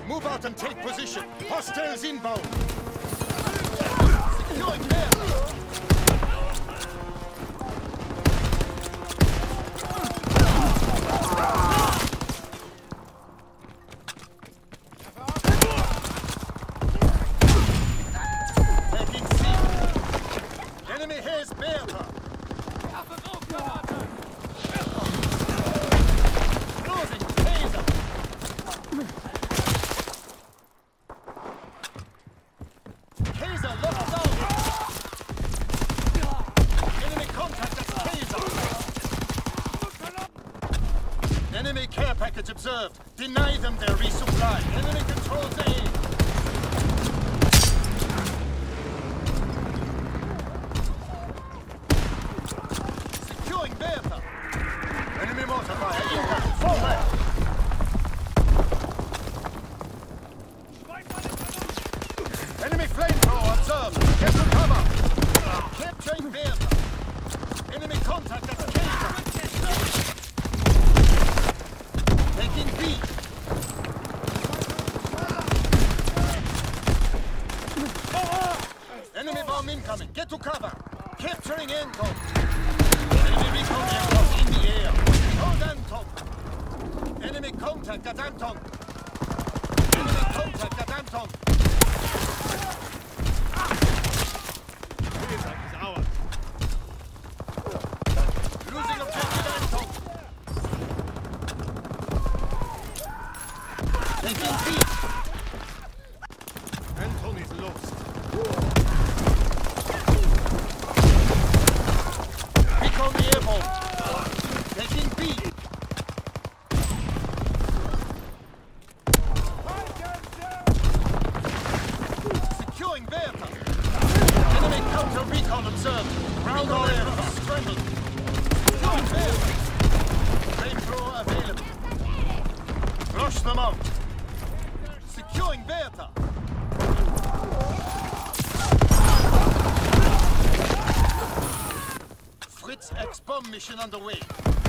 Move out and take position. Hostiles inbound. Securing there. Taking C. Enemy has Bertha. Closing taser. Taser locked down. Enemy contact at taser. Enemy care package observed. Deny them their resupply. Enemy controls A. Securing Bertha. Enemy mortar fire. Incoming. Fall back. Enemy flamethrower observed. Get to cover. Capturing Bertha. Enemy contact at taser. Taking B. Enemy bomb incoming. Get to cover. Capturing Anton. Enemy recon aircraft in the air. Hold Anton. Enemy contact at Anton. Enemy contact at Anton. Losing objective Anton. Taking B. Anton is lost. Recon airborne. Taking B. Securing Bertha. Enemy counter recon observed. Ground all aircraft scrambled. Securing Bertha. Flamethrower available. Flush them out. Securing Bertha. Fritz X-bomb mission underway.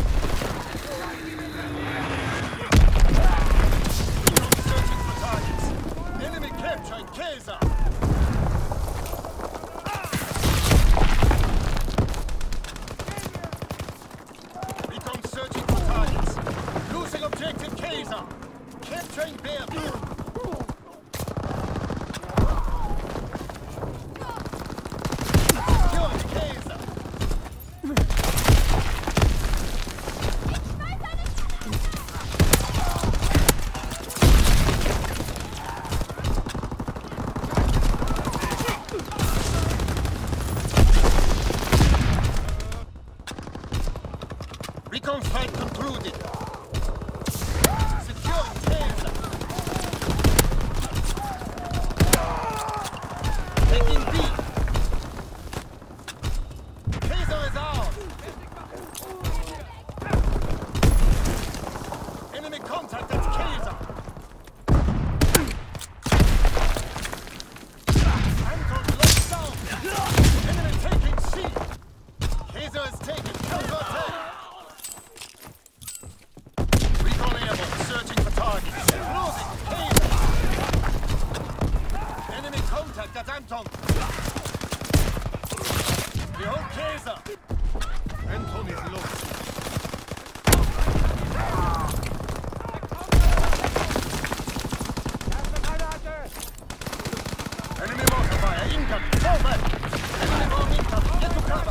Searching for targets. Enemy capturing Kaiser. Recon searching for targets. Losing objective Kaiser. Capturing Bertha. Securing Kaiser. Recon fight concluded. Securing Kaiser. Taking B. Kaiser is ours. Enemy contact at Kaiser. Anton locked down. Enemy taking C. Kaiser is taken. Counter attack. Recon airborne, searching for targets. Closing, Kaiser. Enemy contact at Anton. Behold Kaiser. Anton is lost. Enemy mortar fire incoming. Fall back. Enemy bomb incoming. Get to cover.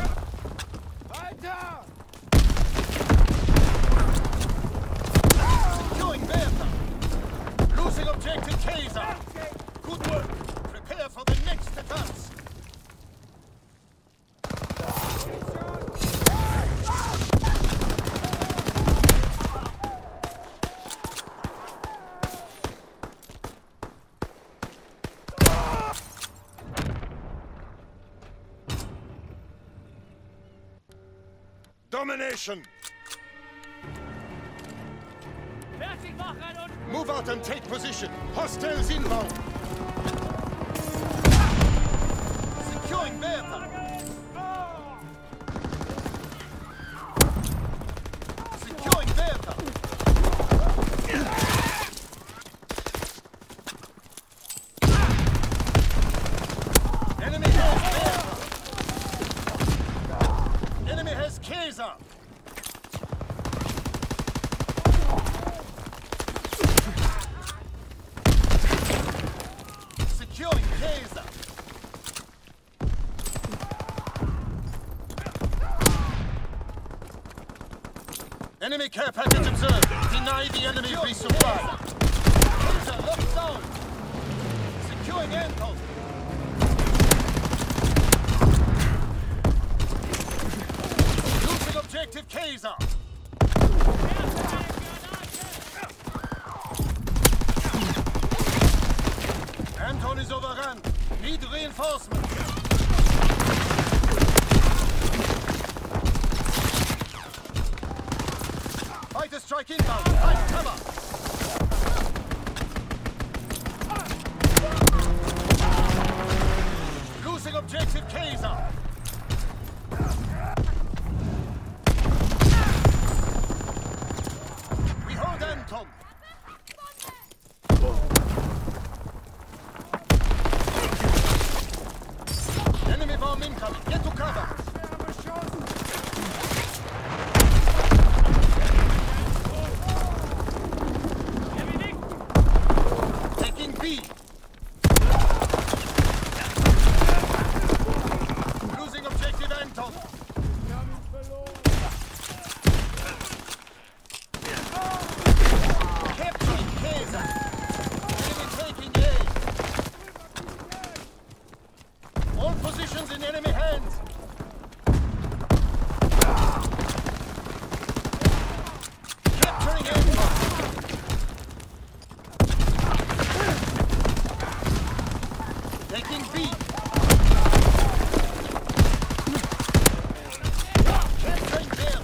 Securing Bertha. Losing objective Kaiser. Good work. Prepare for the next advance. Domination! Move out and take position. Hostiles inbound. Securing Bertha. Securing Bertha. Enemy care package observed. Deny the enemy resupply. Cruiser locked down. Securing Anton. Losing objective Kaiser. Anton is overrun. Need reinforcement. Fighter strike inbound. Fight cover. Losing objective Kaiser. We hold Anton. Enemy bomb incoming. Get to cover. Taking B. Losing objective Anton. Capturing Kaiser. Enemy taking A. All positions in enemy hands. Capturing Anton. Taking B. Capturing Bertha.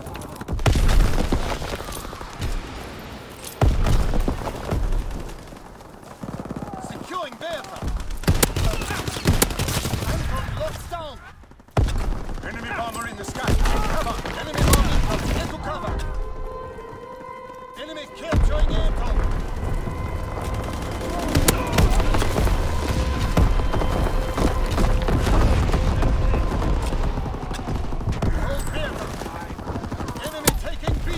Securing Bertha. Anton locks down. Enemy bomber in the sky. Cover. Enemy bomb incoming. Get to cover. Enemy capturing Anton. Hold Bertha. Enemy taking B.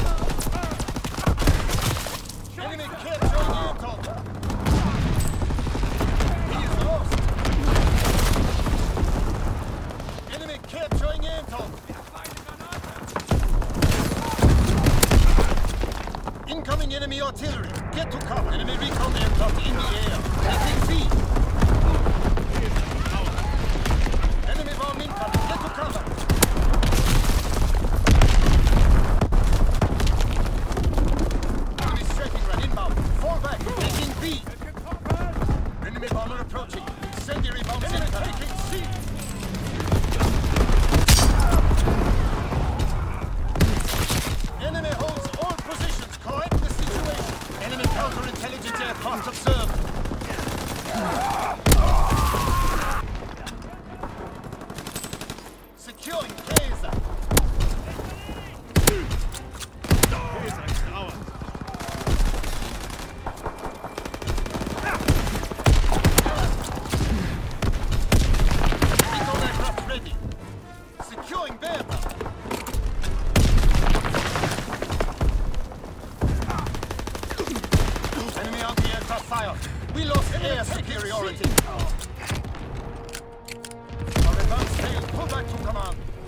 Enemy capturing Anton. He is lost. Enemy capturing Anton. Incoming enemy artillery. Get to cover. Enemy recon aircraft in the air. Taking B. Enemy bomb incoming. Get to cover. Enemy striking run inbound. Fall back. Taking B. Enemy bomber approaching. Incendiary bombs incoming. Taking C. Enemy holds all positions. Correct the situation. Enemy counterintelligence aircraft observed. Securing Kaiser. Recon aircraft ready. Securing Bertha. Enemy anti-aircraft fire. We lost air superiority. Our advance failed. Pull back to command.